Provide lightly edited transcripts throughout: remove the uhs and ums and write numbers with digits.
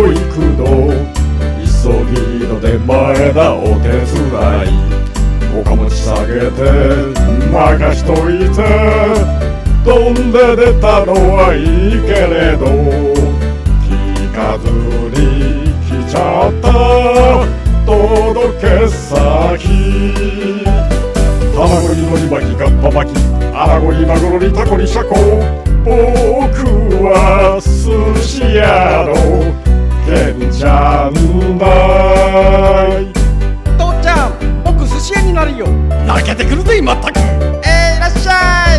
行くの、急ぎの出前だお手伝い、おかもち下げて任しといて、飛んで出たのはいいけれど、聞かずに来ちゃった届け先。卵にのり巻きかっぱ巻き、あらごにマグロにタコにシャコ、僕は寿司屋のケンちゃんだい。 父ちゃん、僕寿司屋になるよ。 泣けてくるぜまったく。 いらっしゃい。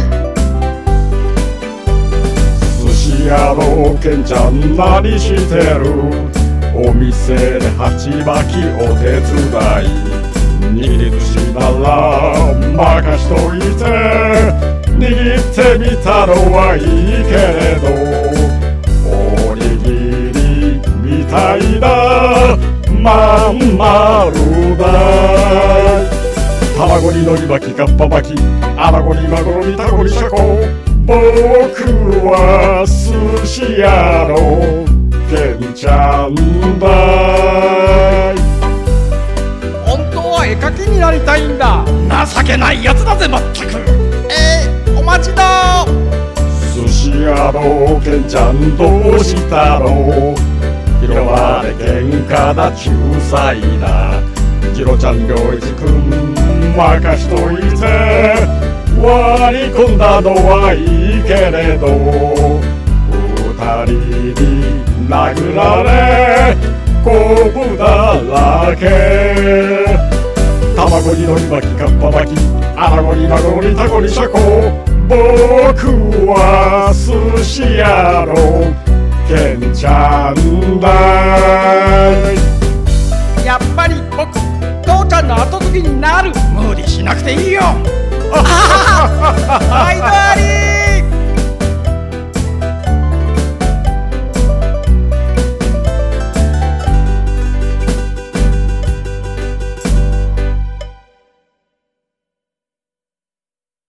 寿司屋のケンちゃん何してる、お店で鉢巻きお手伝い、握り寿司なら任しといて、握ってみたのはいいけれど、おにぎりみたいなまん丸だい。卵にのり巻きかっぱ巻き、あなごにマグロにタコにシャコ、僕は寿司屋のケンちゃんだい。 本当は絵描きになりたいんだ。 情けないやつだぜまったく。 お待ちだ。 寿司屋のケンちゃんどうしたの、広場で喧嘩だ仲裁だ、ジロちゃん良一くん任しといて、割り込んだのはいいけれど、二人に殴られコブだらけ。卵にのり巻きかっぱ巻き、あなごにマグロにタコにシャコ、僕は寿司屋のケンちゃんだい。 やっぱり僕、父ちゃんの後継ぎになる。 無理しなくていいよ。 毎度あり。